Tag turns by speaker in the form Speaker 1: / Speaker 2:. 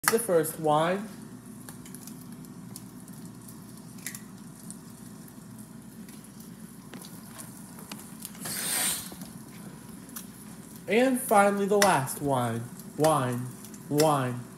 Speaker 1: The first wine. And finally the last wine. Wine. Wine.